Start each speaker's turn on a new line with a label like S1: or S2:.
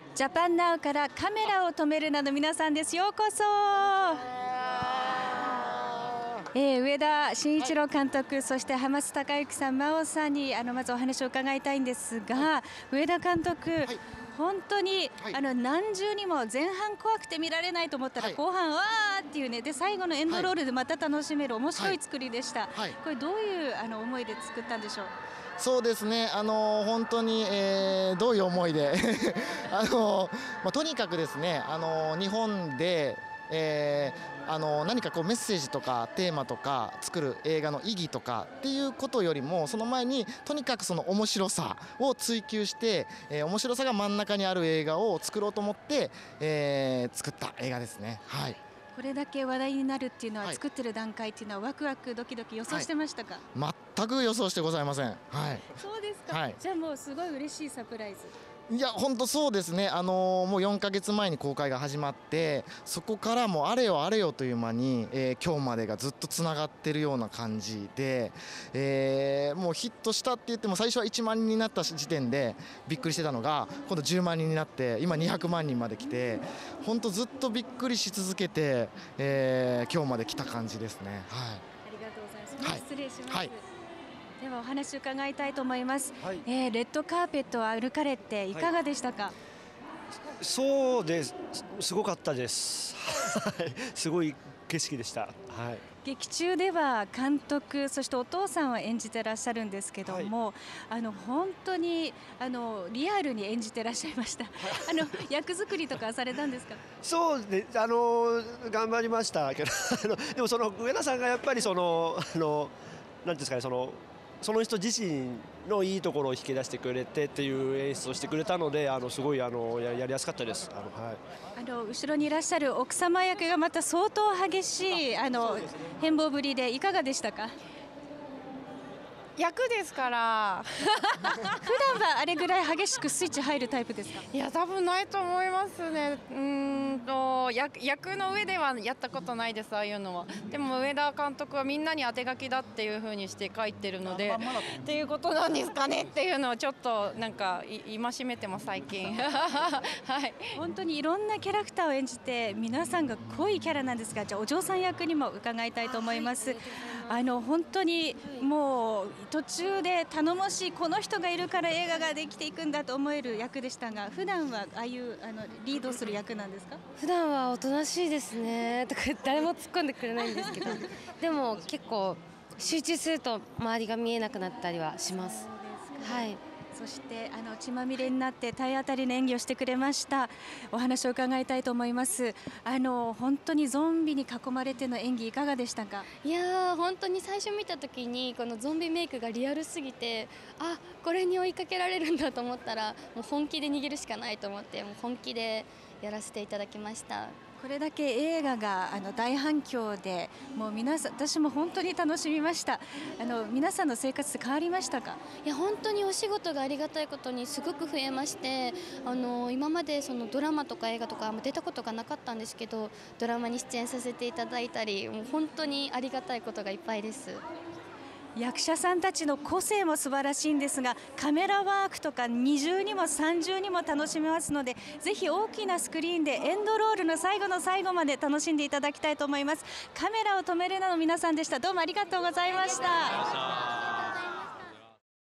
S1: ジャパンナウからカメラを止めるなの皆さんです。ようこそ。上田慎一郎監督、そして浜津隆之さん、真央さんにまずお話を伺いたいんですが、上田監督、本当に、何重にも前半怖くて見られないと思ったら、後半わーっていうね、で最後のエンドロールでまた楽しめる面白い作りでした。これどういう思いで作ったんでしょう。
S2: そうですね、本当に、どういう思いでとにかくですね、日本で、何かこうメッセージとかテーマとか作る映画の意義とかっていうことよりも、その前にとにかくその面白さを追求して、面白さが真ん中にある映画を作ろうと思って、作った映画ですね。はい。
S1: これだけ話題になるっていうのは、作ってる段階っていうのはワクワクドキドキ予想してましたか。
S2: 全く予想してございません。はい。
S1: そうですか。じゃあもうすごい嬉しいサプライズ。
S2: いや本当そうですね、もう4ヶ月前に公開が始まって、そこからもうあれよあれよという間に、今日までがずっとつながってるような感じで、もうヒットしたって言っても最初は1万人になった時点でびっくりしてたのが、今度10万人になって今200万人まで来て、本当ずっとびっくりし続けて、今日まで来た感じですね。はい、
S1: ありがとうございます。失礼します。ではお話を伺いたいと思います。レッドカーペットを歩かれていかがでしたか。
S3: そうです、すごかったです。すごい景色でした。
S1: 劇中では監督、そしてお父さんを演じてらっしゃるんですけども、本当にリアルに演じてらっしゃいました。役作りとかされたんですか。
S3: そうで、頑張りましたけどでもその上田さんがやっぱりなんていうんですかね、その人自身のいいところを引き出してくれてっていう演出をしてくれたので、すごいやりやすかったです。
S1: 後ろにいらっしゃる奥様役がまた相当激しい変貌ぶりでいかがでしたか。
S4: 役ですから
S1: 普段はあれぐらい激しくスイッチ入るタイプですか。
S4: いや多分ないと思いますね。役の上ではやったことないです、ああいうのは。でも上田監督はみんなに当て書きだっていう風にして書いてるので、っていうことなんですかねっていうのをちょっとなんか戒めてます最近。
S1: 本当にいろんなキャラクターを演じて皆さんが濃いキャラなんですが、じゃあお嬢さん役にも伺いたいと思います。本当にもう途中で頼もしい、この人がいるから映画ができていくんだと思える役でしたが、普段はああいうリードする役なんですか。
S5: 普段はおとなしいですねとか誰も突っ込んでくれないんですけどでも結構集中すると周りが見えなくなったりはします。
S1: そして血まみれになって体当たりの演技をしてくれました。お話を伺いたいと思います。本当にゾンビに囲まれての演技いかがでしたか。
S5: いやー本当に最初見た時にこのゾンビメイクがリアルすぎて、これに追いかけられるんだと思ったら、もう本気で逃げるしかないと思って、もう本気でやらせていただきました。
S1: これだけ映画が大反響で、もう皆さん、私も本当に楽しみました。皆さんの生活変わりましたか。
S5: いや本当にお仕事がありがたいことにすごく増えまして、今までそのドラマとか映画とか出たことがなかったんですけど、ドラマに出演させていただいたり、もう本当にありがたいことがいっぱいです。
S1: 役者さんたちの個性も素晴らしいんですが、カメラワークとか二重にも三重にも楽しめますので、ぜひ大きなスクリーンでエンドロールの最後の最後まで楽しんでいただきたいと思います。カメラを止めるなの皆さんでした。どうもありがとうございました。